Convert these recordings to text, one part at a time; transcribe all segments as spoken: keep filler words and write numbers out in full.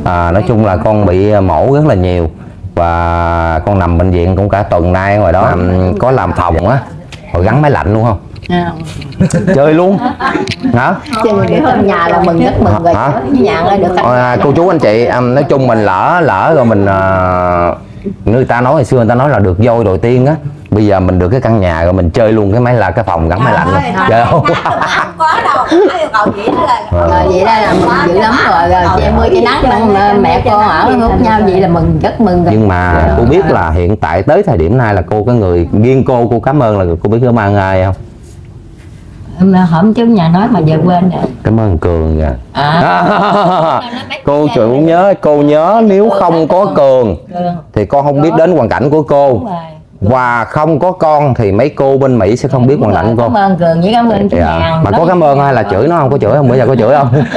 À, nói chung là con bị mổ rất là nhiều và con nằm bệnh viện cũng cả tuần nay ngoài đó. Có làm phòng á, rồi gắn máy lạnh luôn không? À. Chơi luôn hả? Chơi để trong nhà là mừng rất mừng rồi. Hả? Nhà ơi được. À, cô chú anh chị, nói chung mình lỡ lỡ rồi mình uh, người ta nói hồi xưa người ta nói là được voi đầu tiên á, bây giờ mình được cái căn nhà rồi mình chơi luôn cái máy là cái phòng gắn máy lạnh luôn. Chơi không? Không có đâu. Yêu cầu vậy đó là. Rồi vậy đó là mừng dữ lắm rồi. Rồi chị em mươi cái nắng mẹ con ở hút nhau vậy là mừng rất mừng rồi. Nhưng mà cô biết là hiện tại tới thời điểm này là cô cái người riêng cô cô cảm ơn là cô biết cảm ơn ai không? Hôm trước nhà nói mà giờ quên rồi. Cảm ơn Cường kìa. À. Cô chủ nhớ, cô nhớ nếu không có Cường thì con không biết đến hoàn cảnh của cô. Và không có con thì mấy cô bên Mỹ sẽ không biết hoàn cảnh của cô. Cảm ơn Cường với cảm ơn dạ. Mà có cảm ơn hay là chửi nó không? Có chửi không? Bữa giờ có chửi không?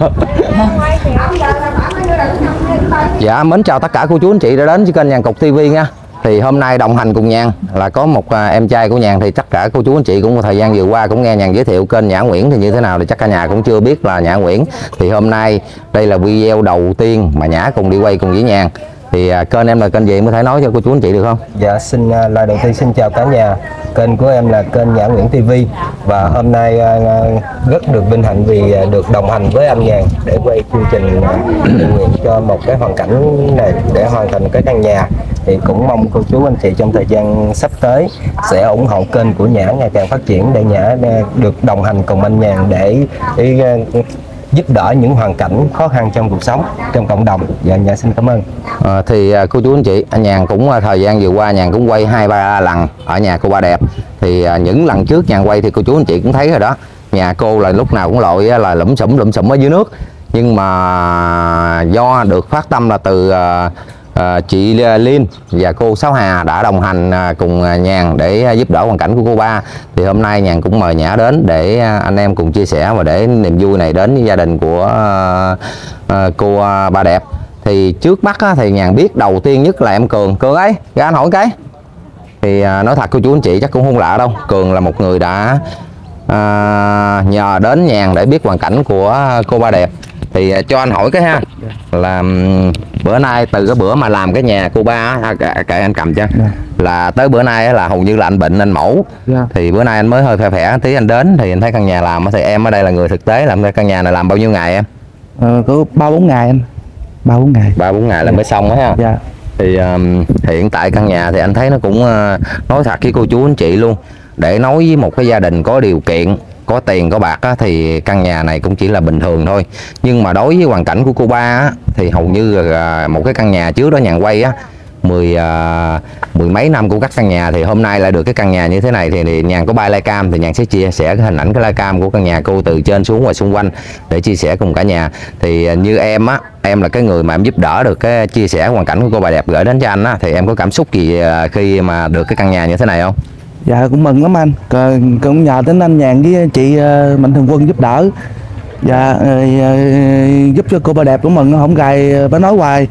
Dạ, mến chào tất cả cô chú anh chị đã đến với kênh Nhàn Cục ti vi nha. Thì hôm nay đồng hành cùng Nhàn là có một à, em trai của Nhàn. Thì tất cả cô chú anh chị cũng một thời gian vừa qua cũng nghe Nhàn giới thiệu kênh Nhã Nguyễn thì như thế nào thì chắc cả nhà cũng chưa biết là Nhã Nguyễn. Thì hôm nay đây là video đầu tiên mà Nhã cùng đi quay cùng với Nhàn. Thì à, kênh em là kênh gì, em có thể nói cho cô chú anh chị được không? Dạ, xin uh, lời đầu tiên xin chào cả nhà. Kênh của em là kênh Nhã Nguyễn ti vi. Và hôm nay uh, rất được vinh hạnh vì uh, được đồng hành với anh Nhàn để quay chương trình uh, nguyện cho một cái hoàn cảnh này để hoàn thành cái căn nhà. Thì cũng mong cô chú anh chị trong thời gian sắp tới sẽ ủng hộ kênh của Nhã ngày càng phát triển để Nhã uh, được đồng hành cùng anh Nhàn để, để uh, giúp đỡ những hoàn cảnh khó khăn trong cuộc sống, trong cộng đồng. Dạ, Nhã xin cảm ơn. À, thì cô chú anh chị, anh Nhàn cũng thời gian vừa qua Nhàn cũng quay hai ba lần ở nhà cô Ba Đẹp. Thì à, những lần trước Nhàn quay thì cô chú anh chị cũng thấy rồi đó, nhà cô là lúc nào cũng lội là lủm xủm lủm xủm ở dưới nước. Nhưng mà do được phát tâm là từ à, à, chị Liên và cô Sáu Hà đã đồng hành à, cùng Nhàn để giúp đỡ hoàn cảnh của cô Ba. Thì hôm nay Nhàn cũng mời Nhã đến để anh em cùng chia sẻ và để niềm vui này đến với gia đình của à, à, cô Ba Đẹp. Thì trước mắt á, thì Nhàn biết đầu tiên nhất là em Cường. Cường ấy, ra anh hỏi cái. Thì à, nói thật cô chú anh chị chắc cũng không lạ đâu. Cường là một người đã à, nhờ đến Nhàn để biết hoàn cảnh của cô Ba Đẹp. Thì à, cho anh hỏi cái ha, là bữa nay từ cái bữa mà làm cái nhà cô Ba á, kệ anh cầm cho, là tới bữa nay á, là hầu như là anh bệnh anh mổ. Thì bữa nay anh mới hơi phè phè tí anh đến thì anh thấy căn nhà làm. Thì em ở đây là người thực tế làm căn nhà này làm bao nhiêu ngày em? Ờ, có ba bốn ngày anh. ba bốn ngày. ba bốn ngày là mới xong đó ha. Dạ. Thì um, hiện tại căn nhà thì anh thấy nó cũng uh, nói thật với cô chú anh chị luôn, để nói với một cái gia đình có điều kiện, có tiền có bạc á, thì căn nhà này cũng chỉ là bình thường thôi. Nhưng mà đối với hoàn cảnh của cô Ba á, thì hầu như là một cái căn nhà trước đó Nhàn quay á, mười uh, mười mấy năm của các căn nhà, thì hôm nay lại được cái căn nhà như thế này. Thì, thì Nhàn có ba live cam thì Nhàn sẽ chia sẻ cái hình ảnh cái live cam của căn nhà cô từ trên xuống và xung quanh để chia sẻ cùng cả nhà. Thì như em á, em là cái người mà em giúp đỡ được cái chia sẻ hoàn cảnh của cô Ba Đẹp gửi đến cho anh á, thì em có cảm xúc gì khi mà được cái căn nhà như thế này không? Dạ cũng mừng lắm anh. Cũng nhờ đến anh Nhàn với chị Mạnh Thường Quân giúp đỡ. Dạ giúp cho cô Ba Đẹp cũng mừng, không gài bà nói hoài.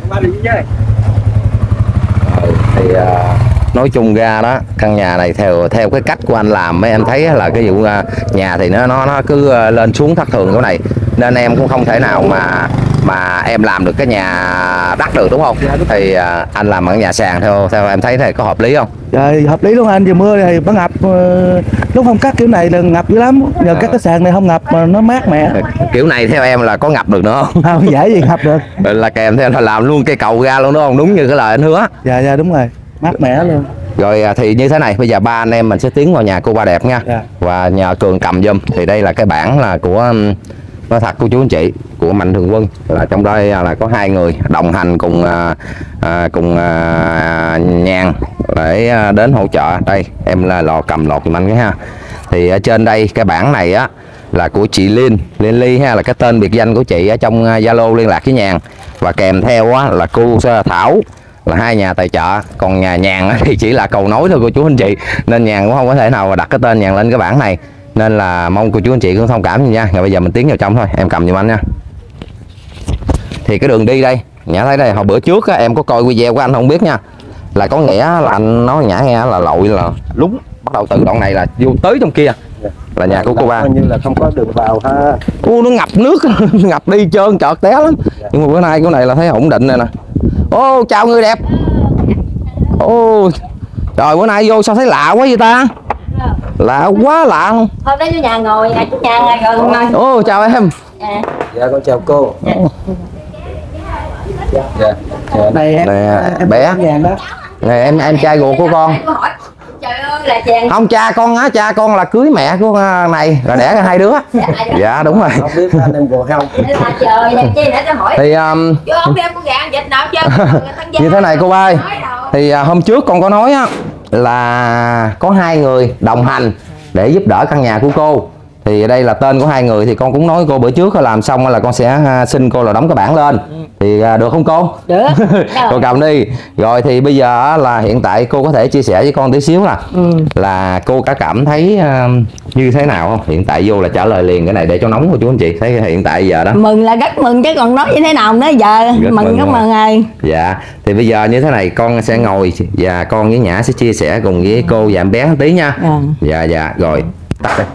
Thì uh, nói chung ra đó, căn nhà này theo theo cái cách của anh làm mấy em thấy là cái vụ uh, nhà thì nó nó nó cứ uh, lên xuống thất thường chỗ này, nên em cũng không thể nào mà mà em làm được cái nhà đất được, đúng không? Thì uh, anh làm bằng nhà sàn theo theo em thấy thì có hợp lý không? Dạ hợp lý luôn anh. Giờ mưa thì nó ngập, lúc không cắt kiểu này là ngập dữ lắm. Nhờ à. Các cái sàn này không ngập mà nó mát mẻ. Kiểu này theo em là có ngập được nữa không? Không dễ gì ngập được. Là kèm theo là làm luôn cây cầu ra luôn, đúng không? Đúng như cái lời anh hứa. Dạ dạ đúng rồi, mát mẻ luôn. Rồi thì như thế này, bây giờ ba anh em mình sẽ tiến vào nhà cô Ba Đẹp nha. Dạ. Và nhờ Cường cầm giùm. Thì đây là cái bảng là của, nói thật cô chú anh chị, của Mạnh Thường Quân. Là trong đây là có hai người đồng hành cùng à, cùng à, Nhàn để đến hỗ trợ. Đây em là lò cầm lọt giùm anh cái ha. Thì ở trên đây cái bảng này á là của chị Liên Liên Ly ha, là cái tên biệt danh của chị ở trong Zalo liên lạc với Nhàn. Và kèm theo á là cô Thảo, là hai nhà tài trợ. Còn nhà Nhàn thì chỉ là cầu nối thôi cô chú anh chị, nên Nhàn cũng không có thể nào đặt cái tên Nhàn lên cái bảng này, nên là mong cô chú anh chị cũng thông cảm nha. Rồi bây giờ mình tiến vào trong thôi, em cầm giùm anh nha. Thì cái đường đi đây Nhã thấy đây, hồi bữa trước á, em có coi video của anh không biết nha, là có nghĩa là anh nói Nhã nghe là lội là lúng, bắt đầu từ đoạn này là vô tới trong kia, là nhà của cô ba. Coi như là không có đường vào ha. Ô, nó ngập nước ngập đi trơn trọt té lắm. Nhưng mà bữa nay cái này là thấy ổn định này nè. Ô, chào người đẹp. Ô, trời, bữa nay vô sao thấy lạ quá vậy ta? Lạ quá lạ không? Hôm đó chú nhà ngồi, nhà chú nhà ngồi rồi ngồi. Ô, chào em. Dạ. Dạ con chào cô. Dạ. Dạ. Dạ. Này em, Nè, em bé. vàng đó. Nè, em em trai ruột của con. Trời ơi là chàng. Không, cha con á, cha con là cưới mẹ của này, là đẻ ra hai đứa. Dạ đúng rồi. Không biết anh em ruột không? Trời, vậy chi nãy tao hỏi. Thì um, Chứ không đem con gà vịt nào chứ. như thế này cô ba ơi. Thì uh, hôm trước con có nói á là có hai người đồng hành để giúp đỡ căn nhà của cô. Thì đây là tên của hai người, thì con cũng nói cô bữa trước làm xong là con sẽ uh, xin cô là đóng cái bảng lên. Thì uh, được không cô? Được. Cô cầm đi. Rồi thì bây giờ là hiện tại cô có thể chia sẻ với con tí xíu là ừ. là cô cả cảm thấy uh, như thế nào không? Hiện tại vô là trả lời liền cái này để cho nóng của chú anh chị. Thấy hiện tại giờ đó. Mừng là rất mừng chứ còn nói như thế nào nữa giờ. Rất mừng mừng rất mừng rồi. Dạ. Thì bây giờ như thế này con sẽ ngồi và con với Nhã sẽ chia sẻ cùng với cô và em bé một tí nha. À. Dạ dạ rồi. Tắt đây.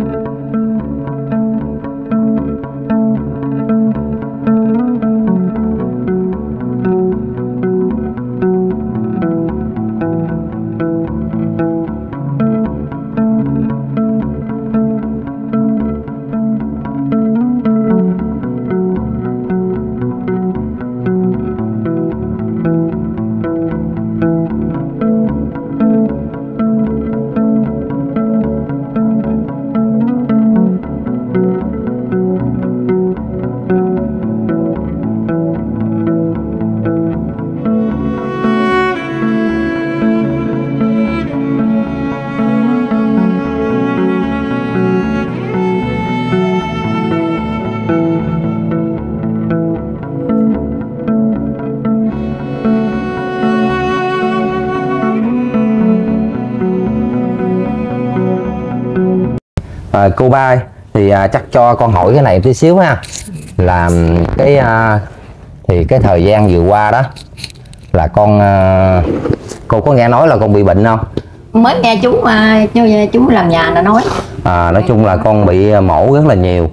À, cô ba ơi, thì à, chắc cho con hỏi cái này tí xíu ha, là cái à, thì cái thời gian vừa qua đó là con à, cô có nghe nói là con bị bệnh không? Mới nghe chú mà chú làm nhà nó nói. À, nói chung là con bị mổ rất là nhiều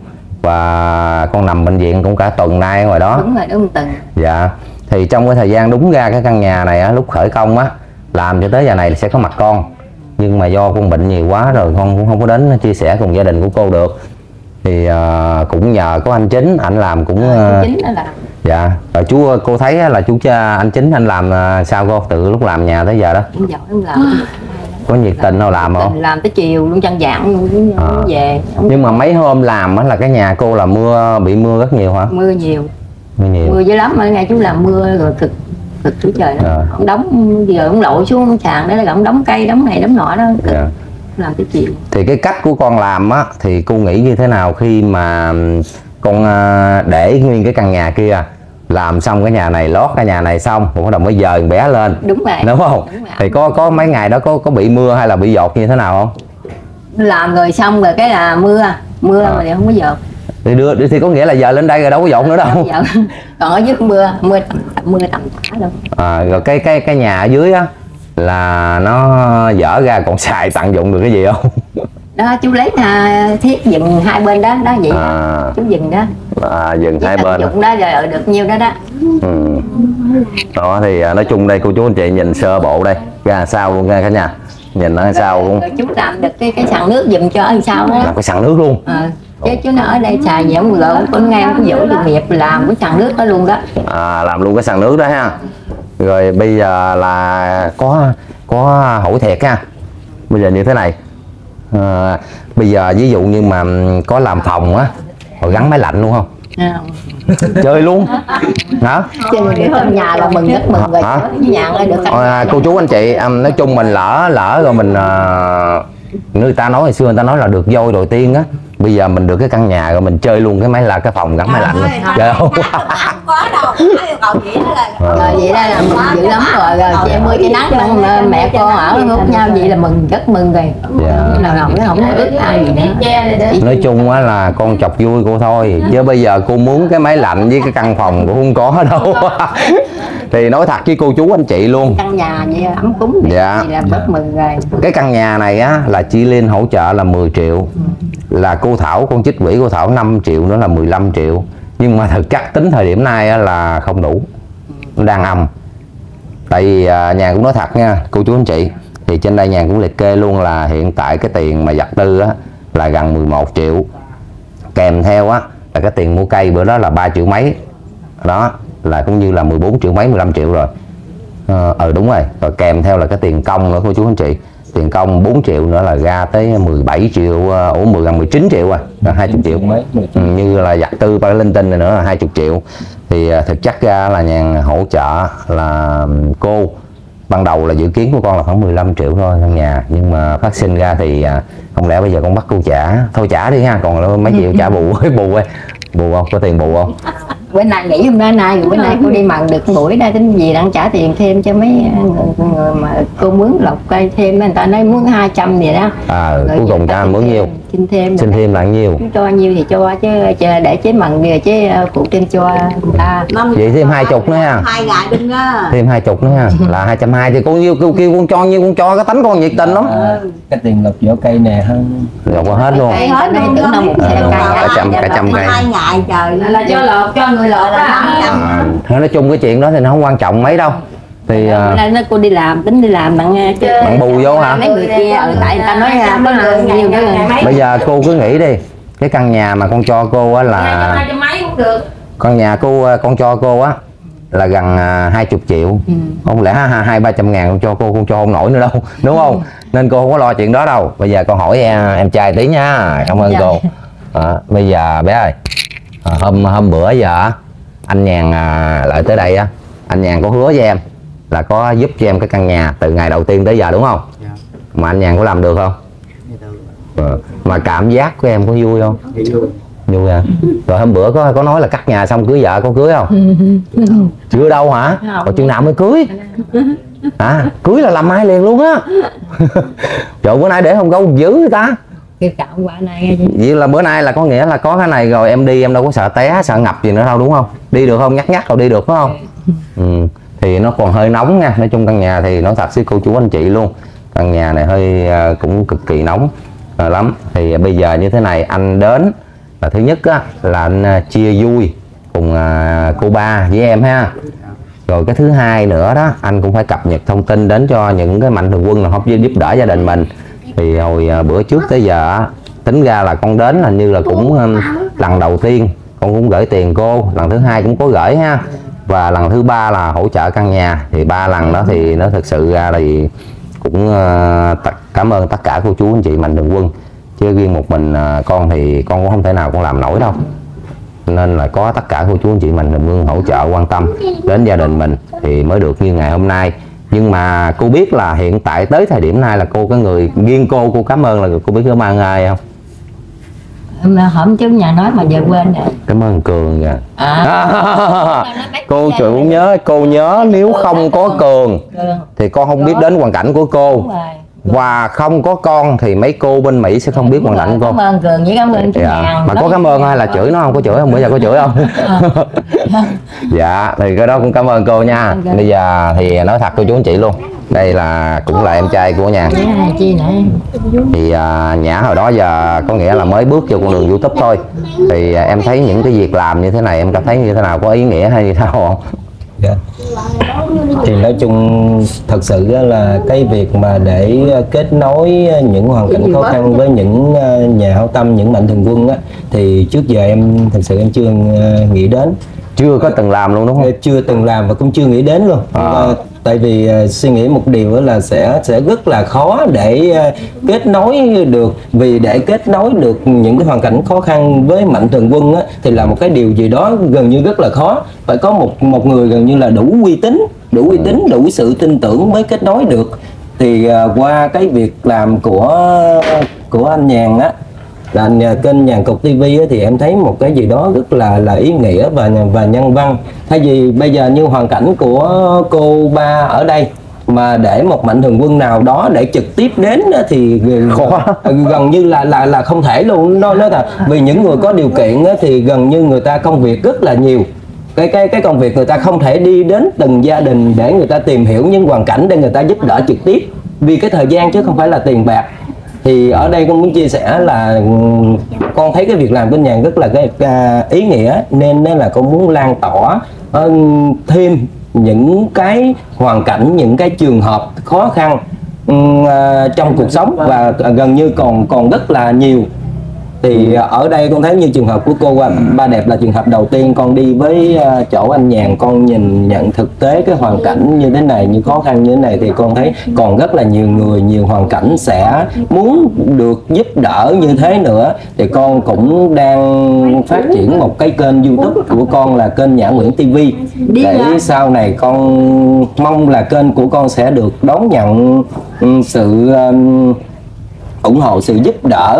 và con nằm bệnh viện cũng cả tuần nay ngoài đó. Đúng rồi, đúng tuần. Dạ. Thì trong cái thời gian đúng ra cái căn nhà này á, lúc khởi công á làm cho tới giờ này sẽ có mặt con, nhưng mà do con bệnh nhiều quá rồi con cũng không có đến chia sẻ cùng gia đình của cô được. Thì uh, cũng nhờ có anh Chính, anh làm cũng uh, à, Chính đó là. Dạ. Rồi chú cô thấy là chú cha anh Chính anh làm uh, sao cô, từ lúc làm nhà tới giờ đó? Cũng giỏi không làm. Có nhiệt tình đâu làm không? Làm tới chiều luôn, chăn dạng luôn à. Về. Nhưng mà mấy hôm làm á là cái nhà cô là mưa, bị mưa rất nhiều hả? Mưa nhiều. Mưa nhiều. Mưa dữ lắm, mà ngày chú làm mưa rồi cực cực chú trời đó. À. Ông đóng giờ ông lội xuống sàn đó là ông đóng cây, đóng này đóng nọ đó. Cực. Dạ. Làm tới chiều. Thì cái cách của con làm á thì cô nghĩ như thế nào khi mà con để nguyên cái căn nhà kia, làm xong cái nhà này, lót cái nhà này xong rồi bắt đầu mới dời bé lên? Đúng rồi. Đúng không? Đúng rồi. Thì có có mấy ngày đó có có bị mưa hay là bị dột như thế nào không? Làm rồi xong rồi cái là mưa mưa à. Mà thì không có dột. Thì đưa thì có nghĩa là giờ lên đây rồi đâu có dột nữa đâu. Còn ở dưới mưa mưa mưa tầm tã luôn. À, rồi cái cái cái nhà ở dưới á là nó dở ra còn xài tận dụng được cái gì không? Đó chú lấy à, thiết dừng hai bên đó đó vậy. À. Chú dừng đó. À, dừng hai bên dụng đó rồi được nhiêu đó đó. Ừ. Đó thì nói chung đây cô chú anh chị nhìn sơ bộ đây ra sao luôn nha cả nhà, nhìn nó sao cũng. Rồi chú làm được cái cái sàn nước dùm cho anh sao đó. Làm cái sàn nước luôn. À. Chứ chú nó ở đây xài gì ông rồi con nghe ông dỗ được nghiệp làm cái sàn nước đó luôn đó. À, làm luôn cái sàn nước đó ha. Rồi bây giờ là có có hỏi thiệt ha, bây giờ như thế này, à, bây giờ ví dụ như mà có làm phòng á rồi gắn máy lạnh luôn không? À. Chơi luôn hả? Chơi để hôm nhà là mừng rất mừng rồi. Hả? Nhà ơi được. À, cô chú anh chị, nói chung mình lỡ lỡ rồi mình uh, người ta nói hồi xưa người ta nói là được voi đầu tiên á Bây giờ mình được cái căn nhà rồi mình chơi luôn cái máy là cái phòng gắn máy lạnh luôn. Chơi không? Không có đâu. Cầu vậy đó là rồi vậy đó là mừng dữ lắm rồi. Rồi che mưa che nắng luôn, mẹ con ở hút nhau vậy là mừng rất mừng rồi. Dạ. Nào lòng nó không có ước ai gì nữa. Nói chung á là con chọc vui cô thôi, chứ bây giờ cô muốn cái máy lạnh với cái căn phòng cũng không có đâu. Thì nói thật với cô chú anh chị luôn, căn nhà vậy ấm cúng thì dạ. là rất mừng rồi. Cái căn nhà này á là chị Liên hỗ trợ là mười triệu, là cô Thảo, con chích quỷ cô Thảo năm triệu nữa là mười lăm triệu, nhưng mà thực chất tính thời điểm này á, là không đủ, nó đang âm. Tại vì à, nhà cũng nói thật nha cô chú anh chị, thì trên đây nhà cũng liệt kê luôn là hiện tại cái tiền mà vật tư á là gần mười một triệu, kèm theo á là cái tiền mua cây bữa đó là ba triệu mấy đó, là cũng như là mười bốn triệu mấy, mười lăm triệu rồi. Ờ ừ, đúng rồi, rồi kèm theo là cái tiền công nữa cô chú anh chị, tiền công bốn triệu nữa là ra tới mười bảy triệu, ủa mười gần mười chín triệu à, là hai mươi triệu mấy, ừ, như là vật tư ba linh tinh này nữa là hai mươi triệu. Thì uh, thực chất ra là nhà hỗ trợ là cô ban đầu là dự kiến của con là khoảng mười lăm triệu thôi căn nhà, nhưng mà phát sinh ra thì uh, không lẽ bây giờ con bắt cô trả, thôi trả đi ha, còn mấy triệu trả bù bù ơi, bù không, có tiền bù không? Bữa nay nghỉ hôm nay nay bữa nay cô đi mần được buổi đây tính gì đang trả tiền thêm cho mấy người, người mà cô mướn lọc cây thêm, người ta nói muốn hai trăm gì đó. À cuối cùng cha mướn nhiêu? Xin thêm. Xin thêm là nhiêu? Cho nhiêu thì cho chứ để chế mần kìa chế phụ trên cho ta. Vậy thêm hai chục nữa ha. Hai ngày đừng á. Thêm hai chục nữa ha, là hai trăm hai thì cô nhiêu kêu kêu con cho nhiêu con cho, cái tánh con nhiệt tình lắm. À, cái tiền lọc vỏ cây nè hơn. Lọc hết luôn. Cây hết đây tưởng đâu một xe cây cả trăm cả trăm cây. Hai ngày trời là cho lọt cho người lọt á. Nói chung cái chuyện đó thì nó không quan trọng mấy đâu. Thì bữa nay nó cô đi làm, tính đi làm bạn bạn bù vô hả? Mấy người kia ở tại người ta nói có lương nhiều đó. Bây giờ cô cứ nghĩ đi, cái căn nhà mà con cho cô á là hai trăm mấy cũng được. Con nhà cô con cho cô á là gần hai mươi triệu, ừ. Không lẽ hai ba trăm ngàn con cho cô, con cho không nổi nữa đâu, đúng không? Nên cô không có lo chuyện đó đâu. Bây giờ con hỏi em, em trai tí nha, cảm ơn cô. À, bây giờ bé ơi, à, hôm hôm bữa giờ anh Nhàn à, lại tới đây á, anh Nhàn có hứa với em là có giúp cho em cái căn nhà từ ngày đầu tiên tới giờ đúng không? Dạ. Mà anh Nhàn có làm được không? Dạ, à, mà cảm giác của em có vui không? Vui. Vui à? Rồi hôm bữa có có nói là cắt nhà xong cưới vợ, có cưới không? Chưa đâu hả? Còn chừng nào mới cưới? À, cưới là làm mai liền luôn á. Trời, bữa nay để không gấu dữ người ta. Cái cạo quả này vậy là bữa nay là có nghĩa là có cái này rồi em đi em đâu có sợ té sợ ngập gì nữa đâu đúng không? Đi được không? Nhắc nhắc đâu đi được phải không? Ừ. Thì nó còn hơi nóng nha. Nói chung căn nhà thì nói thật với cô chú anh chị luôn, căn nhà này hơi uh, cũng cực kỳ nóng uh, lắm. Thì bây giờ như thế này, anh đến là thứ nhất á, là anh uh, chia vui cùng uh, cô ba với em ha. Rồi cái thứ hai nữa đó, anh cũng phải cập nhật thông tin đến cho những cái mạnh thường quân nào không giúp đỡ gia đình mình. Thì hồi uh, bữa trước tới giờ tính ra là con đến là như là cũng um, lần đầu tiên con cũng gửi tiền cô, lần thứ hai cũng có gửi ha, và lần thứ ba là hỗ trợ căn nhà. Thì ba lần đó thì nó thực sự ra thì cũng uh, cảm ơn tất cả cô chú anh chị mạnh thường quân, chứ riêng một mình uh, con thì con cũng không thể nào con làm nổi đâu, nên là có tất cả cô chú anh chị mạnh thường quân hỗ trợ quan tâm đến gia đình mình thì mới được như ngày hôm nay. Nhưng mà cô biết là hiện tại tới thời điểm này là cô cái người riêng cô cô cảm ơn là cô biết cảm ơn ai không? Hổm chú nhà nói mà giờ quên rồi. Cảm ơn Cường kìa. À. Cô chủ nhớ, cô nhớ nếu không có Cường thì con không biết đến hoàn cảnh của cô, và không có con thì mấy cô bên Mỹ sẽ không biết hoàn cảnh của cô. Cảm ơn Cường với cảm ơn chú nhà. Mà có cảm ơn hay là chửi nó không? Có chửi không? Bây giờ có chửi không? Dạ thì cái đó cũng cảm ơn cô nha. Bây giờ thì nói thật cô chú anh chị luôn, đây là cũng là em trai của Nhàn. Thì à, Nhã hồi đó giờ có nghĩa là mới bước vô con đường YouTube thôi. Thì à, em thấy những cái việc làm như thế này em cảm thấy như thế nào, có ý nghĩa hay như thế nào không? Dạ. Thì nói chung thật sự là cái việc mà để kết nối những hoàn cảnh khó khăn với những nhà hảo tâm, những mạnh thường quân á, thì trước giờ em thật sự em chưa nghĩ đến, chưa có từng làm luôn đúng không? Chưa từng làm và cũng chưa nghĩ đến luôn. À. Tại vì uh, suy nghĩ một điều là sẽ sẽ rất là khó để uh, kết nối được, vì để kết nối được những cái hoàn cảnh khó khăn với mạnh thường quân á, thì là một cái điều gì đó gần như rất là khó, phải có một một người gần như là đủ uy tín, đủ uy tín, đủ sự tin tưởng mới kết nối được. Thì uh, qua cái việc làm của của anh Nhàn á, là nhà- kênh Nhàn Cục ti vi á, thì em thấy một cái gì đó rất là là ý nghĩa và và nhân văn. Thay vì bây giờ như hoàn cảnh của cô ba ở đây mà để một mạnh thường quân nào đó để trực tiếp đến á, thì khó, gần như là là là không thể luôn. Nó nói thật, vì những người có điều kiện á, thì gần như người ta công việc rất là nhiều, cái cái cái công việc người ta không thể đi đến từng gia đình để người ta tìm hiểu những hoàn cảnh để người ta giúp đỡ trực tiếp, vì cái thời gian chứ không phải là tiền bạc. Thì ở đây con muốn chia sẻ là ừm, con thấy cái việc làm của Nhàn rất là cái à, ý nghĩa, nên nên là con muốn lan tỏa ờ, thêm những cái hoàn cảnh, những cái trường hợp khó khăn ừm, à, trong cuộc sống, và gần như còn còn rất là nhiều. Thì ở đây con thấy như trường hợp của cô Ba Đẹp là trường hợp đầu tiên con đi với chỗ anh Nhàn, con nhìn nhận thực tế cái hoàn cảnh như thế này, như khó khăn như thế này, thì con thấy còn rất là nhiều người, nhiều hoàn cảnh sẽ muốn được giúp đỡ như thế nữa. Thì con cũng đang phát triển một cái kênh YouTube của con là kênh Nhã Nguyễn ti vi, để sau này con mong là kênh của con sẽ được đón nhận sự um, ủng hộ, sự giúp đỡ.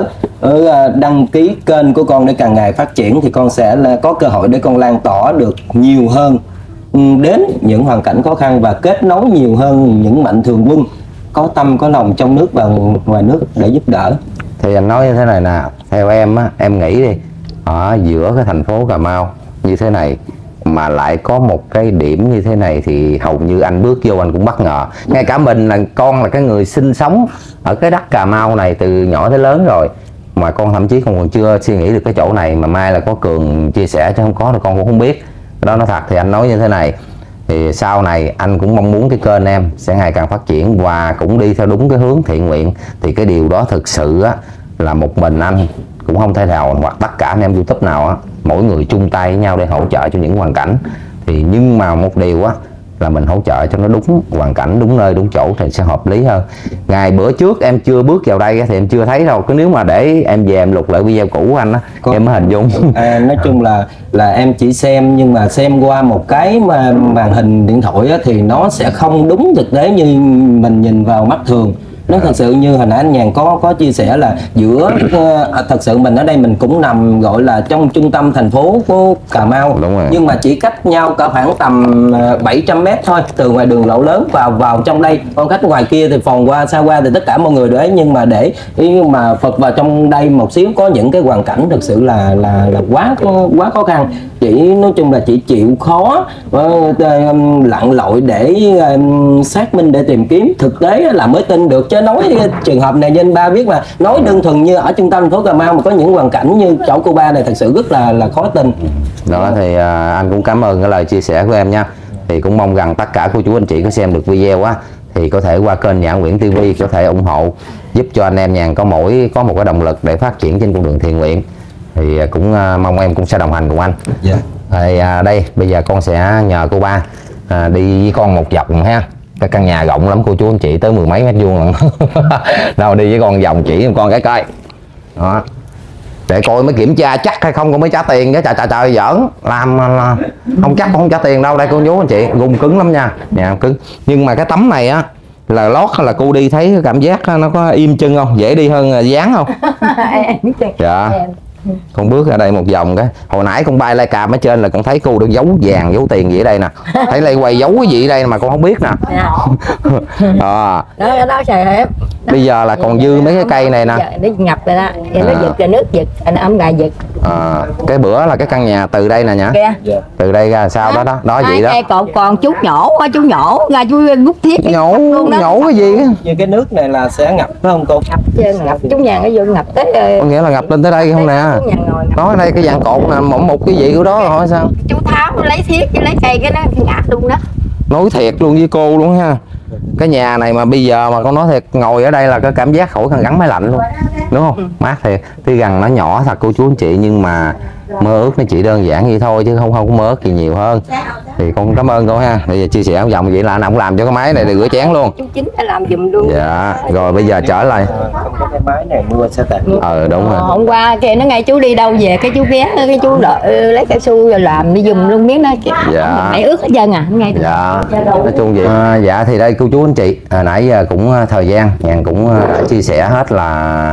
Đăng ký kênh của con để càng ngày phát triển thì con sẽ là có cơ hội để con lan tỏa được nhiều hơn đến những hoàn cảnh khó khăn, và kết nối nhiều hơn những mạnh thường quân có tâm có lòng trong nước và ngoài nước để giúp đỡ. Thì anh nói như thế này nè, theo em á, em nghĩ đi, ở giữa cái thành phố Cà Mau như thế này mà lại có một cái điểm như thế này thì hầu như anh bước vô anh cũng bất ngờ. Ngay cả mình là con là cái người sinh sống ở cái đất Cà Mau này từ nhỏ tới lớn rồi, mà con thậm chí còn chưa suy nghĩ được cái chỗ này, mà mai là có Cường chia sẻ chứ không có thì con cũng không biết. Đó nói thật thì anh nói như thế này, thì sau này anh cũng mong muốn cái kênh em sẽ ngày càng phát triển và cũng đi theo đúng cái hướng thiện nguyện. Thì cái điều đó thực sự á, là một mình anh cũng không thể nào, hoặc tất cả anh em YouTube nào á, mỗi người chung tay với nhau để hỗ trợ cho những hoàn cảnh. Thì nhưng mà một điều á là mình hỗ trợ cho nó đúng hoàn cảnh, đúng nơi, đúng chỗ thì sẽ hợp lý hơn. Ngày bữa trước em chưa bước vào đây thì em chưa thấy đâu, cứ nếu mà để em về em lục lại video cũ của anh á, em mới hình dung. À, nói chung là là em chỉ xem, nhưng mà xem qua một cái mà màn hình điện thoại á, thì nó sẽ không đúng thực tế như mình nhìn vào mắt thường. Nó thật sự như hồi nãy anh Nhàn có có chia sẻ là giữa uh, thật sự mình ở đây mình cũng nằm gọi là trong trung tâm thành phố của Cà Mau, nhưng mà chỉ cách nhau cả khoảng tầm uh, bảy trăm mét thôi, từ ngoài đường Lộ Lớn vào vào trong đây. Còn cách ngoài kia thì phòng qua xa qua thì tất cả mọi người đấy, nhưng mà để nhưng mà Phật vào trong đây một xíu có những cái hoàn cảnh thực sự là là là quá quá khó khăn. Chỉ nói chung là chỉ chịu khó uh, lặn lội để uh, xác minh, để tìm kiếm thực tế là mới tin được. Chứ nói trường hợp này nên ba biết mà nói đơn thuần như ở trung tâm thành phố Cà Mau mà có những hoàn cảnh như chỗ cô Ba này thật sự rất là là khó tin. Đó thì uh, anh cũng cảm ơn cái lời chia sẻ của em nha. Thì cũng mong rằng tất cả cô chú anh chị có xem được video á thì có thể qua kênh Nhã Nguyễn ti vi có thể ủng hộ giúp cho anh em Nhàn có mỗi có một cái động lực để phát triển trên con đường thiện nguyện. Thì uh, cũng uh, mong em cũng sẽ đồng hành cùng anh. Yeah. Thì uh, đây bây giờ con sẽ nhờ cô Ba uh, đi với con một vòng ha. Cái căn nhà rộng lắm cô chú anh chị, tới mười mấy mét vuông lận. Đâu đi với con vòng chỉ con cái coi đó, để coi mới kiểm tra chắc hay không, con mới trả tiền chứ. Trời trời trời giỡn làm là không chắc không trả tiền đâu. Đây cô chú anh chị, gung cứng lắm nha, nhà cứng. Nhưng mà cái tấm này á là lót là cô đi thấy cảm giác nó có im chân không, dễ đi hơn dán không? Dạ. Con bước ra đây một vòng cái hồi nãy con bay lai cà ở trên là con thấy cô đang giấu vàng giấu tiền gì ở đây nè, thấy lay quay giấu cái gì ở đây mà con không biết nè. À. Đó đó trời ơi. Bây giờ là còn dư mấy cái cây này nè, nó ngập rồi đó, nó à. giật là nước giật, anh ấm gà giật. À, cái bữa là cái căn nhà từ đây nè nhá, từ đây ra sao đó đó đó gì đó. Còn còn chú nhổ chú nhổ ra chú rút thiết nhổ nhổ cái gì như cái nước này là sẽ ngập phải không cô? Ngập trơn, ngập chú nhà nó vô ngập tới. Có nghĩa là ngập lên tới đây không nè. Nói đây cái dạng cột nè, một một cái gì của đó hỏi sao? Chú tháo lấy thiết với lấy cây cái nó ngã luôn đó. Nói thiệt luôn với cô luôn ha. Cái nhà này mà bây giờ mà con nói thiệt, ngồi ở đây là cái cảm giác khỏi cần gắn máy lạnh luôn, đúng không? Ừ. Mát thiệt. Tuy rằng nó nhỏ thật cô chú anh chị, nhưng mà mơ ước nó chỉ đơn giản vậy thôi chứ không không có mơ ước gì nhiều hơn. Thì con cảm ơn cô ha. Bây giờ chia sẻ một vòng vậy là anh không làm cho cái máy này để rửa chén luôn. Chú Chính đã làm giùm luôn. Dạ. Rồi bây giờ trở lại. Không có cái máy này mưa sẽ tạt. Ờ đúng rồi. Hôm qua kìa nó ngay chú đi đâu về cái chú ghé cái chú đợi, lấy cao su rồi làm đi giùm luôn miếng đó. Dạ. Mày ướt hết trơn à, ngay. Dạ. Nói chung vậy. À, dạ thì đây cô chú anh chị, à, nãy giờ cũng thời gian Nhàn cũng đã chia sẻ hết là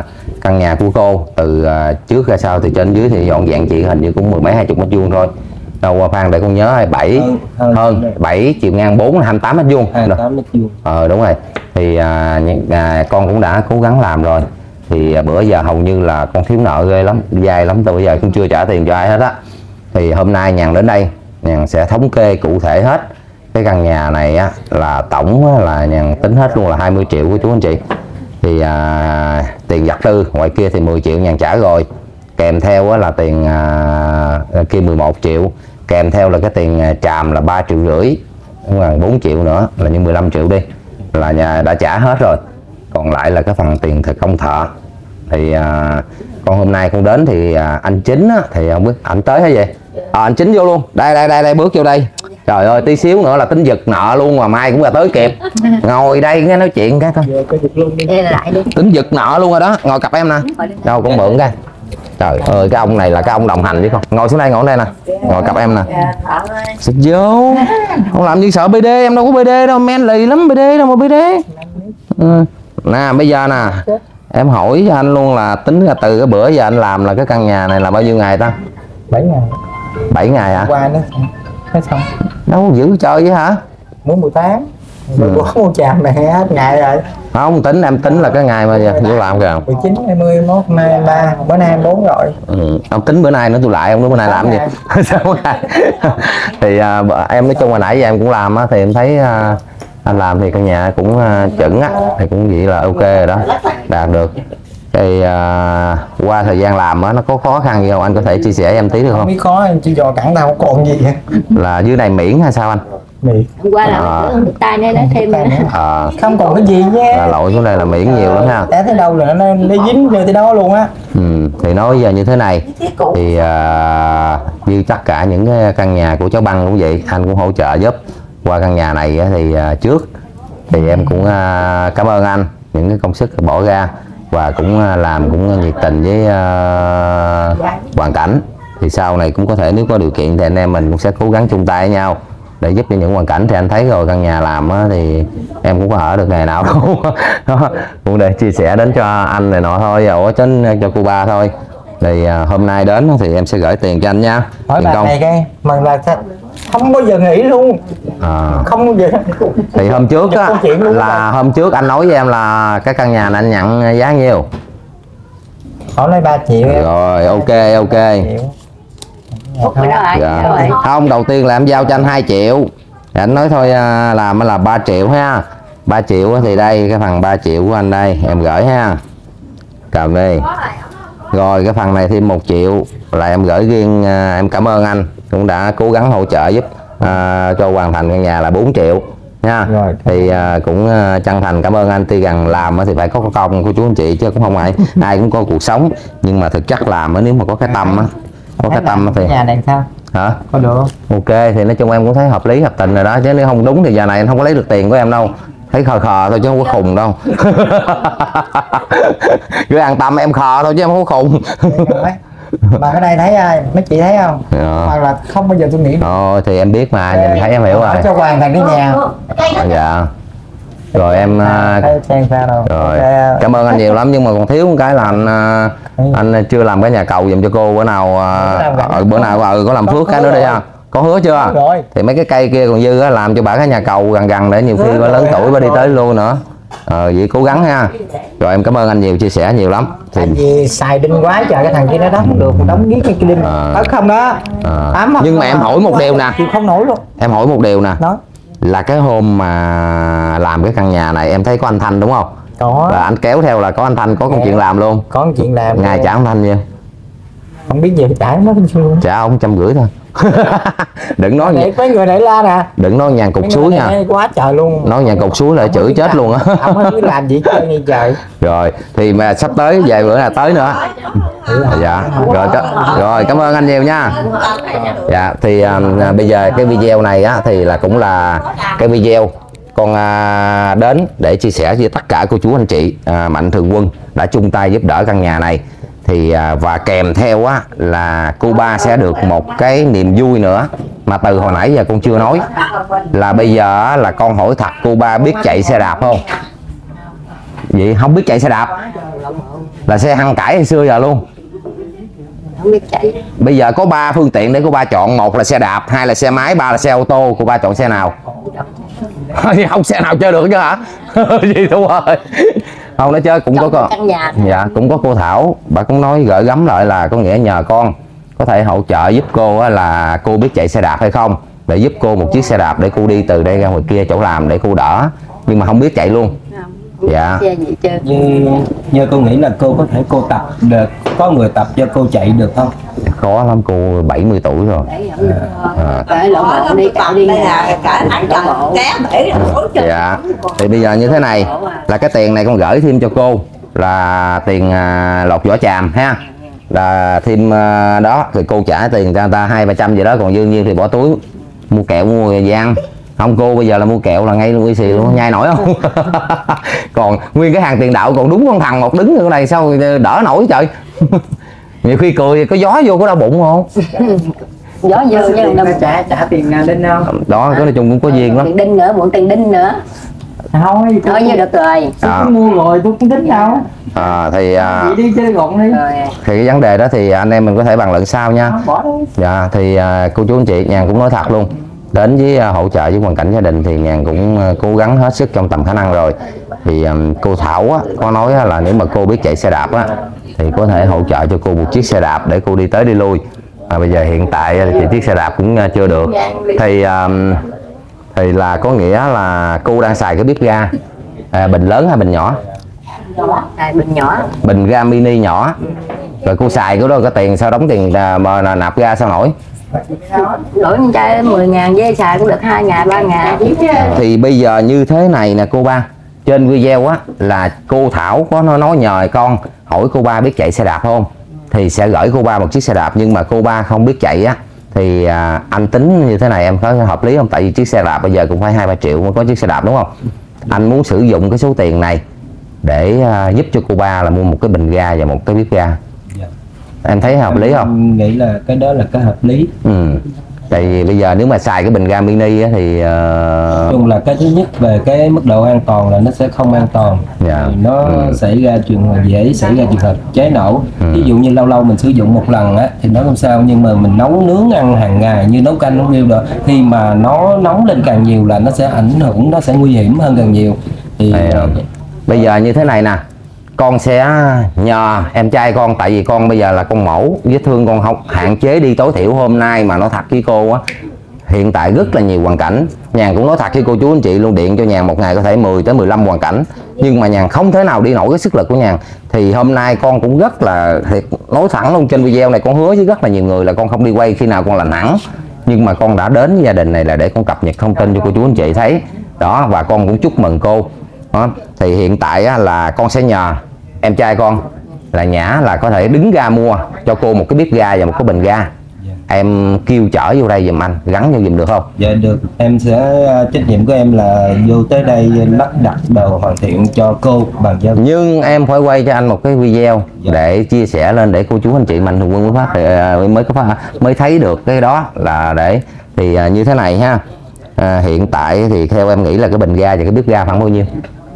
căn nhà của cô từ uh, trước ra sau, từ trên dưới thì dọn dẹn chị hình như cũng mười mấy hai chục mét vuông thôi. Đâu Phan để con nhớ bảy hơn, hơn bảy chiều ngang bốn là hai mươi tám mét vuông. hai mươi tám mét vuông. Ờ đúng rồi. Thì à, à, con cũng đã cố gắng làm rồi. Thì à, bữa giờ hầu như là con thiếu nợ ghê lắm, dai lắm, tôi bây giờ cũng chưa trả tiền cho ai hết á. Thì hôm nay Nhàn đến đây, Nhàn sẽ thống kê cụ thể hết cái căn nhà này á, là tổng á, là Nhàn tính hết luôn là hai mươi triệu của chú anh chị. Thì à, tiền vật tư ngoài kia thì mười triệu Nhàn trả rồi, kèm theo á, là tiền à, kia mười một triệu, kèm theo là cái tiền à, tràm là ba triệu rưỡi, bốn triệu nữa là như mười lăm triệu đi, là nhà đã trả hết rồi. Còn lại là cái phần tiền thực công thợ. Thì à, con hôm nay con đến thì à, anh Chính á, thì không biết anh tới hay gì à, anh Chính vô luôn, đây đây đây đây bước vô đây. Trời ơi, tí xíu nữa là tính giật nợ luôn mà mai cũng là tới kịp. Ngồi đây nghe nói chuyện cái thôi. Tính giật nợ luôn rồi đó, ngồi cặp em nè. Đâu con mượn cái. Trời ơi, cái ông này là cái ông đồng hành với con. Ngồi xuống đây, ngồi đây nè. Ngồi cặp em nè. Xịt vô. Không làm gì sợ bê đê, em đâu có bê đê đâu, men lì lắm bê đê đâu mà bê đê. Ừ. Nè, bây giờ nè, em hỏi cho anh luôn là tính ra từ cái bữa giờ anh làm là cái căn nhà này là bao nhiêu ngày ta? bảy ngày. bảy ngày hả? Qua nó nó xong. Đâu giữ chơi với hả? Muốn mười tám. Rồi ừ. Có mua chàm này hết ngày rồi. Không tính, em tính là cái ngày mà giờ tôi làm kìa. mười chín, hai mươi, hai mươi mốt, hai mươi ba, bữa nay hai mươi bốn rồi. Ừ. Ông tính bữa nay nữa tôi lại, ông nói bữa nay làm gì? Sao thì à, em nói chung hồi nãy giờ em cũng làm á, thì em thấy à, anh làm thì căn nhà cũng à, chuẩn á, thì cũng vậy là ok rồi đó, đạt được. Thì à, qua thời gian làm á nó có khó khăn gì không, anh có thể chia sẻ em tí được không? Không biết khó, em chỉ dò cẳng tao còn gì vậy? Là dưới này miễn hay sao anh? Miễn. Hôm qua là à, tay này nó thêm nữa. À, không còn cái gì nhé. Là lội xuống đây là miễn nhiều lắm ha. Té tới đâu là nó, nó dính vô tới đó luôn á. Ừ, thì nói giờ như thế này thì à, như tất cả những cái căn nhà của cháu Băng cũng vậy, anh cũng hỗ trợ giúp. Qua căn nhà này thì à, trước thì em cũng à, cảm ơn anh những cái công sức bỏ ra, và cũng à, làm cũng nhiệt tình với à, hoàn cảnh. Thì sau này cũng có thể nếu có điều kiện thì anh em mình cũng sẽ cố gắng chung tay với nhau để giúp cho những hoàn cảnh. Thì anh thấy rồi căn nhà làm á, thì em cũng có ở được ngày nào đâu. Đó, cũng để chia sẻ đến cho anh này nọ thôi, ủa trên cho cô ba thôi. Thì à, hôm nay đến thì em sẽ gửi tiền cho anh nha. Hỏi bà này cái mà là không bao giờ nghĩ luôn. À. Không bao giờ. Thì hôm trước á, là hôm trước anh nói với em là cái căn nhà này anh nhận giá nhiêu? Hỏi lấy ba triệu. Rồi ok ok. Dạ. Không, đầu tiên là em giao cho anh hai triệu. Thì anh nói thôi làm là ba triệu ha. ba triệu thì đây cái phần ba triệu của anh đây em gửi ha. Cà phê. Rồi cái phần này thêm một triệu là em gửi riêng, em cảm ơn anh cũng đã cố gắng hỗ trợ giúp à, cho hoàn thành căn nhà là bốn triệu nha. Rồi. Thì à, cũng à, chân thành cảm ơn anh. Tuy rằng làm thì phải có công của chú anh chị chứ cũng không ai ai cũng có cuộc sống, nhưng mà thực chất làm nếu mà có cái tâm á, có cái tâm thì nhà này sao hả có được không? Ok thì nói chung em cũng thấy hợp lý hợp tình rồi đó, chứ nếu không đúng thì giờ này anh không có lấy được tiền của em đâu, thấy khờ khờ thôi chứ không có khùng đâu. Cứ an tâm em khờ thôi chứ em không có khùng. Mà ở đây thấy mấy chị thấy không? Dạ. Hoặc là không bao giờ tôi nghĩ. Thôi thì em biết mà, nhìn thấy em hiểu rồi. Cho hoàn thành cái nhà. Dạ. Rồi em rồi cảm ơn anh nhiều lắm, nhưng mà còn thiếu một cái là anh anh chưa làm cái nhà cầu dùm cho cô. Bữa nào ở bữa nào ừ, có làm phước cái nữa đi ha. Có hứa chưa? Rồi. Thì mấy cái cây kia còn dư á, làm cho bà cái nhà cầu gần gần để nhiều khi bà lớn tuổi bà đi tới luôn nữa. Ờ vậy cố gắng ha. Rồi em cảm ơn anh nhiều, chia sẻ nhiều lắm. Thì anh gì xài đinh quá trời, cái thằng kia nó đóng không được, đóng giết cái đinh à. Không đó à. Nhưng mà em hỏi một điều nè, chịu không nổi luôn. Em hỏi một điều nè đó. Là cái hôm mà làm cái căn nhà này em thấy có anh Thanh đúng không? Có. Là anh kéo theo là có anh Thanh có công chuyện làm luôn. Có công chuyện làm. Ngày trả anh Thanh nhiêu? Không biết gì trả nó bao nhiêu. Trả ông trăm rưỡi thôi. Đừng nói để mấy người để la nè. Đừng nói nhàn cục suối nha. Quá trời luôn. Nói nhàn cục suối là chửi chết luôn á. Không biết làm gì chơi như trời. Rồi thì mà sắp tới vài bữa là tới nữa. Dạ. Rồi rồi cảm ơn anh nhiều nha. Dạ thì à, bây giờ cái video này á thì là cũng là cái video con à, đến để chia sẻ với tất cả cô chú anh chị à, mạnh thường quân đã chung tay giúp đỡ căn nhà này. Thì à, và kèm theo á là cô ba sẽ được một cái niềm vui nữa mà từ hồi nãy giờ con chưa nói, là bây giờ là con hỏi thật, cô ba biết chạy xe đạp không? Vậy không biết chạy xe đạp Là xe hăng cải hồi xưa giờ luôn. Không biết chạy. Bây giờ có ba phương tiện để cô ba chọn, một là xe đạp, hai là xe máy, ba là xe ô tô, cô ba chọn xe nào? Không xe nào chơi được chứ hả? Gì thua ơi. Không, nó chơi cũng có con. Dạ, cũng có cô Thảo, bà cũng nói gửi gắm lại là có nghĩa nhờ con có thể hỗ trợ giúp cô á, là cô biết chạy xe đạp hay không, để giúp cô một chiếc xe đạp để cô đi từ đây ra ngoài kia chỗ làm để cô đỡ, nhưng mà không biết chạy luôn. Dạ. Như, như cô nghĩ là cô có thể cô tập được, có người tập cho cô chạy được không? Khó lắm, cô bảy mươi tuổi rồi. À. À. Đi cả đi là cả tháng trời. Dạ. Thì bây giờ như thế này là cái tiền này con gửi thêm cho cô là tiền à, lột vỏ tràm ha, là thêm à, đó thì cô trả tiền cho người ta hai ba trăm gì đó, còn dư nhiêu thì bỏ túi mua kẹo mua gì ăn. Không, cô bây giờ là mua kẹo là ngay luôn, y xì luôn, nhai nổi không? Còn nguyên cái hàng tiền đạo còn đúng con thằng một đứng ở này sao đỡ nổi trời. Nhiều khi cười có gió vô có đau bụng không? Gió vô chứ đâu trả trả tiền đinh không? Đó, cái nói chung cũng có duyên lắm. Tiền đinh nữa, muộn tiền đinh nữa. Thôi, thôi như được rồi. Tôi mua rồi, tôi cũng tính đâu. À, thì à, chị đi chơi gọn đi. Thì cái vấn đề đó thì anh em mình có thể bàn luận sau nha. Dạ, thì à, cô chú anh chị Nhàn cũng nói thật luôn, đến với uh, hỗ trợ với hoàn cảnh gia đình thì Nhàn cũng uh, cố gắng hết sức trong tầm khả năng rồi. Thì um, cô Thảo á, có nói á, là nếu mà cô biết chạy xe đạp á, thì có thể hỗ trợ cho cô một chiếc xe đạp để cô đi tới đi lui. À, bây giờ hiện tại thì chiếc xe đạp cũng uh, chưa được. Thì um, thì là có nghĩa là cô đang xài cái bếp ga à, bình lớn hay bình nhỏ? À, bình nhỏ. Bình ga mini nhỏ. Rồi cô xài cái đó có tiền sao đóng tiền uh, mà nạp ga sao nổi? Đổi con trai mười ngàn với xài cũng được hai ngàn ba ngàn. Thì bây giờ như thế này nè cô ba, trên video á là cô Thảo có nói, nói nhờ con hỏi cô ba biết chạy xe đạp không, thì sẽ gửi cô ba một chiếc xe đạp, nhưng mà cô ba không biết chạy á thì à, anh tính như thế này em có hợp lý không? Tại vì chiếc xe đạp bây giờ cũng phải hai ba triệu mới có chiếc xe đạp đúng không? Anh muốn sử dụng cái số tiền này để à, giúp cho cô ba là mua một cái bình ga và một cái bếp ga. Dạ. Em thấy hợp lý không? Em nghĩ là cái đó là cái hợp lý. Ừ. Tại vì bây giờ nếu mà xài cái bình ga mini á, thì uh... chung là cái thứ nhất về cái mức độ an toàn là nó sẽ không an toàn. Yeah. Thì nó ừ. xảy ra trường hợp dễ xảy ra trường hợp cháy nổ. Ừ. Ví dụ như lâu lâu mình sử dụng một lần á thì nó không sao, nhưng mà mình nấu nướng ăn hàng ngày như nấu canh nấu riêu rồi, khi mà nó nóng lên càng nhiều là nó sẽ ảnh hưởng, nó sẽ nguy hiểm hơn càng nhiều. Thì à, bây giờ như thế này nè, con sẽ nhờ em trai con, tại vì con bây giờ là con mẫu, vết thương con không hạn chế đi tối thiểu hôm nay mà nói thật với cô á, hiện tại rất là nhiều hoàn cảnh. Nhàn cũng nói thật với cô chú anh chị luôn, điện cho Nhàn một ngày có thể mười tới mười lăm hoàn cảnh, nhưng mà Nhàn không thể nào đi nổi cái sức lực của Nhàn. Thì hôm nay con cũng rất là thiệt, nói thẳng luôn trên video này, con hứa với rất là nhiều người là con không đi quay khi nào con lành hẳn, nhưng mà con đã đến với gia đình này là để con cập nhật thông tin cho cô chú anh chị thấy đó, và con cũng chúc mừng cô đó. Thì hiện tại á, là con sẽ nhờ em trai con là Nhã là có thể đứng ra mua cho cô một cái bếp ga và một cái bình ga. Yeah. Em kêu chở vô đây giùm anh, gắn vô giùm được không? Dạ được, em sẽ trách nhiệm của em là vô tới đây lắp đặt đồ hoàn thiện cho cô bằng giao. Nhưng em phải quay cho anh một cái video. Dạ. Để chia sẻ lên để cô chú anh chị Mạnh Thường Quân mới phát mới có phát, mới thấy được cái đó là để thì như thế này ha. À, hiện tại thì theo em nghĩ là cái bình ga và cái bếp ga khoảng bao nhiêu?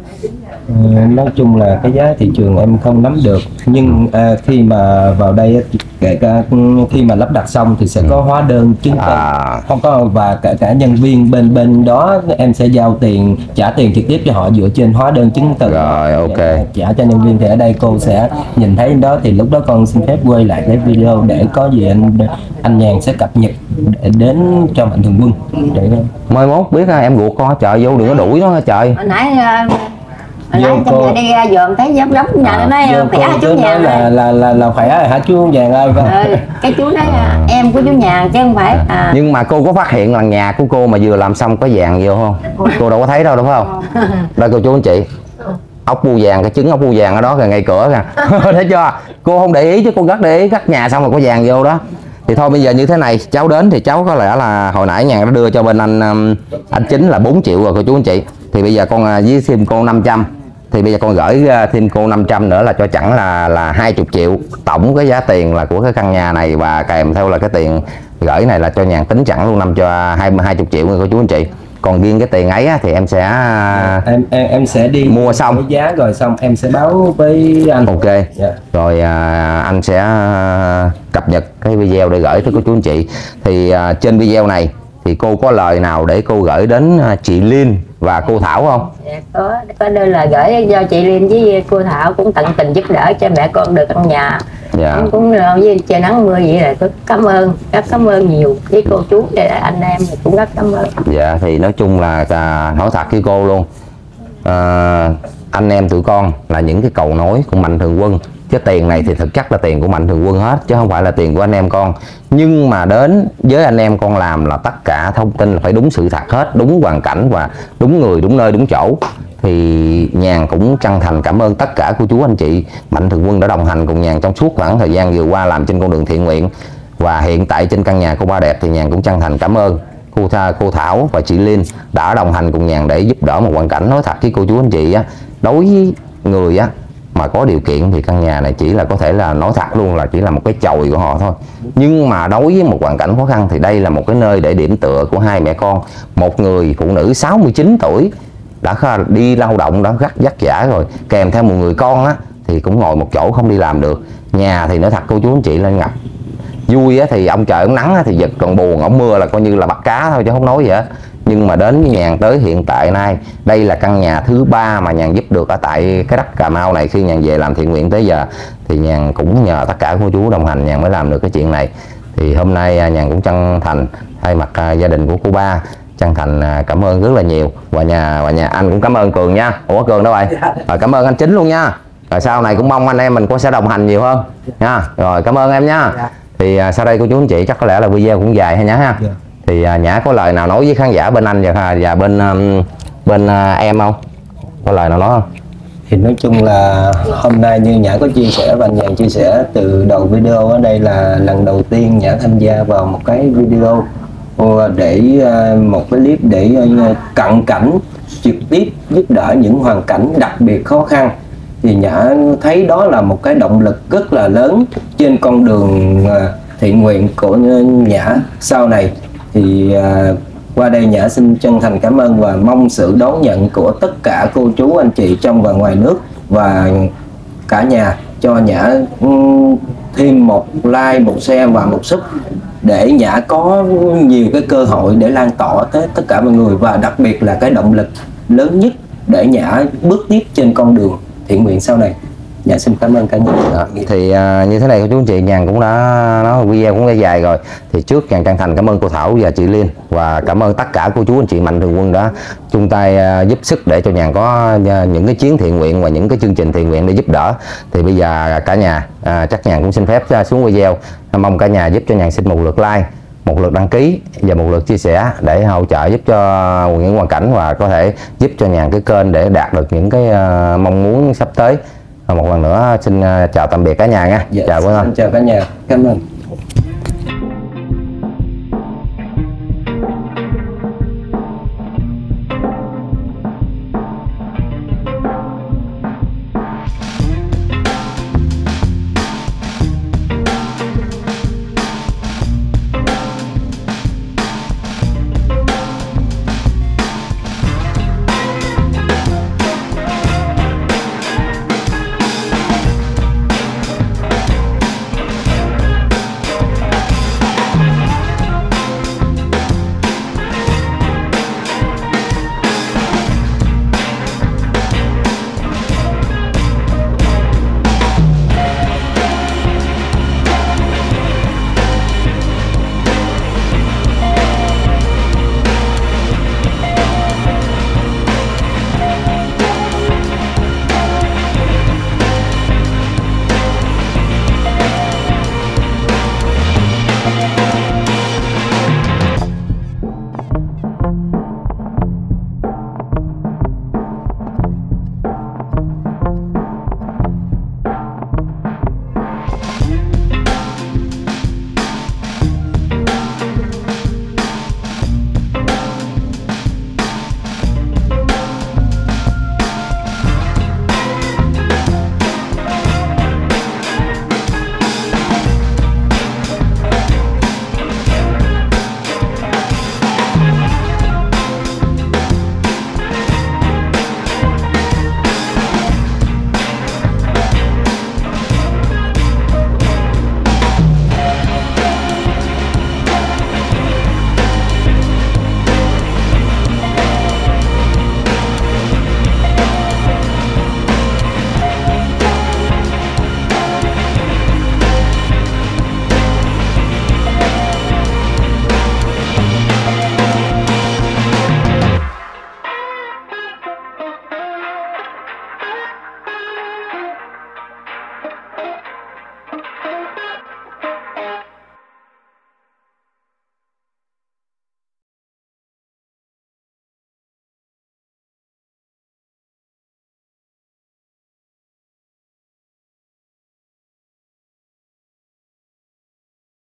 Nói chung là cái giá thị trường em không nắm được, nhưng à, khi mà vào đây kể cả khi mà lắp đặt xong thì sẽ có hóa đơn chứng từ à. Không có, và cả cả nhân viên bên bên đó em sẽ giao tiền, trả tiền trực tiếp cho họ dựa trên hóa đơn chứng từ rồi, ok, trả cho nhân viên. Thì ở đây cô sẽ nhìn thấy đó, thì lúc đó con xin phép quay lại cái video để có gì anh anh Nhàn sẽ cập nhật đến cho Mạnh Thường Quân để mai mốt biết em ruột con trời vô đừng có đuổi nó trời. Hồi nãy Hồi nãy cô đi ra dòm thấy giống giống nhà nó nói khỏe hả chú Nhàn là là là là khỏe hả chú Nhàn ơi. Ừ, cái chú nói à. Em của chú Nhàn chứ không phải à. Nhưng mà cô có phát hiện là nhà của cô mà vừa làm xong có vàng vô không? Cô đâu có thấy đâu đúng không? Đây cô chú anh chị, ốc bu vàng, cái trứng ốc bu vàng ở đó kìa, ngay cửa kìa. Thấy chưa? Cô không để ý chứ cô rất để ý, cắt nhà xong rồi có vàng vô đó. Thì thôi bây giờ như thế này, cháu đến thì cháu có lẽ là hồi nãy Nhàn đã đưa cho bên anh anh Chính là bốn triệu rồi cô chú anh chị. Thì bây giờ con với thêm cô năm trăm, thì bây giờ con gửi thêm cô năm trăm nữa là cho chẳng là là hai mươi triệu. Tổng cái giá tiền là của cái căn nhà này và kèm theo là cái tiền gửi này là cho Nhàn tính chẳng luôn năm cho hai mươi triệu người cô chú anh chị. Còn còn riêng cái tiền ấy á, thì em sẽ em em em sẽ đi mua xong cái giá rồi xong em sẽ báo với anh. ok. Dạ. Rồi à, anh sẽ cập nhật cái video để gửi tới cô chú anh chị. Thì à, trên video này thì cô có lời nào để cô gửi đến chị Liên và cô Thảo không? Dạ, có có đơn lời gửi do chị Liên với cô Thảo cũng tận tình giúp đỡ cho mẹ con được căn nhà. Dạ. Cũng, cũng với trời nắng mưa vậy là tôi cảm ơn, rất cảm ơn nhiều với cô chú anh em cũng rất cảm ơn. Dạ thì nói chung là à, nói thật với cô luôn, à, anh em tụi con là những cái cầu nối của Mạnh Thường Quân, chứ tiền này thì thực chất là tiền của Mạnh Thường Quân hết chứ không phải là tiền của anh em con. Nhưng mà đến với anh em con làm là tất cả thông tin là phải đúng sự thật hết, đúng hoàn cảnh và đúng người, đúng nơi, đúng chỗ. Thì Nhàn cũng chân thành cảm ơn tất cả cô chú anh chị Mạnh Thường Quân đã đồng hành cùng Nhàn trong suốt khoảng thời gian vừa qua làm trên con đường thiện nguyện. Và hiện tại trên căn nhà cô Ba Đẹp thì Nhàn cũng chân thành cảm ơn cô Tha, cô Thảo và chị Liên đã đồng hành cùng Nhàn để giúp đỡ một hoàn cảnh. Nói thật với cô chú anh chị á, đối với người á mà có điều kiện thì căn nhà này chỉ là có thể là nói thật luôn là chỉ là một cái chòi của họ thôi. Nhưng mà đối với một hoàn cảnh khó khăn thì đây là một cái nơi để điểm tựa của hai mẹ con. Một người phụ nữ sáu mươi chín tuổi đã đi lao động đã rất vất vả rồi, kèm theo một người con á thì cũng ngồi một chỗ không đi làm được. Nhà thì nói thật cô chú anh chị lên ngập. Vui á thì ông trời ông nắng á thì giật, còn buồn ổng mưa là coi như là bắt cá thôi chứ không nói gì hết. Nhưng mà đến với Nhàn tới hiện tại nay, đây là căn nhà thứ ba mà Nhàn giúp được ở tại cái đất Cà Mau này. Khi Nhàn về làm thiện nguyện tới giờ thì Nhàn cũng nhờ tất cả cô chú đồng hành Nhàn mới làm được cái chuyện này. Thì hôm nay Nhàn cũng chân thành thay mặt gia đình của cô Ba chân thành cảm ơn rất là nhiều. Và nhà và nhà anh cũng cảm ơn Cường nha. Ủa Cường đâu vậy? Rồi cảm ơn anh Chính luôn nha. Rồi sau này cũng mong anh em mình có sẽ đồng hành nhiều hơn nha. Rồi cảm ơn em nha. Thì sau đây cô chú anh chị chắc có lẽ là video cũng dài hay Nhã ha. Thì Nhã có lời nào nói với khán giả bên anh và, và bên um, bên uh, em không? Có lời nào nói không? Thì nói chung là hôm nay như Nhã có chia sẻ và Nhàn chia sẻ từ đầu video, ở đây là lần đầu tiên Nhã tham gia vào một cái video để một cái clip để cận cảnh trực tiếp giúp đỡ những hoàn cảnh đặc biệt khó khăn. Thì Nhã thấy đó là một cái động lực rất là lớn trên con đường thiện nguyện của Nhã sau này. Thì qua đây Nhã xin chân thành cảm ơn và mong sự đón nhận của tất cả cô chú anh chị trong và ngoài nước và cả nhà cho Nhã thêm một like, một share và một sub để Nhã có nhiều cái cơ hội để lan tỏa tới tất cả mọi người, và đặc biệt là cái động lực lớn nhất để Nhã bước tiếp trên con đường thiện nguyện sau này. Dạ xin cảm ơn cả nhà. Đó. Thì uh, như thế này cô chú anh chị, Nhàn cũng đã nói video cũng đã dài rồi. Thì trước Nhàn chân thành cảm ơn cô Thảo và chị Liên, và cảm ơn tất cả cô chú anh chị Mạnh Thường Quân đã chung tay uh, giúp sức để cho Nhàn có uh, những cái chuyến thiện nguyện và những cái chương trình thiện nguyện để giúp đỡ. Thì bây giờ cả nhà uh, chắc Nhàn cũng xin phép uh, xuống video, mong cả nhà giúp cho Nhàn xin một lượt like, một lượt đăng ký và một lượt chia sẻ để hỗ trợ giúp cho những hoàn cảnh và có thể giúp cho Nhàn cái kênh để đạt được những cái uh, mong muốn sắp tới. Một lần nữa xin chào tạm biệt cả nhà nha. Dạ, chào các anh. chào cả nhà. Cảm ơn.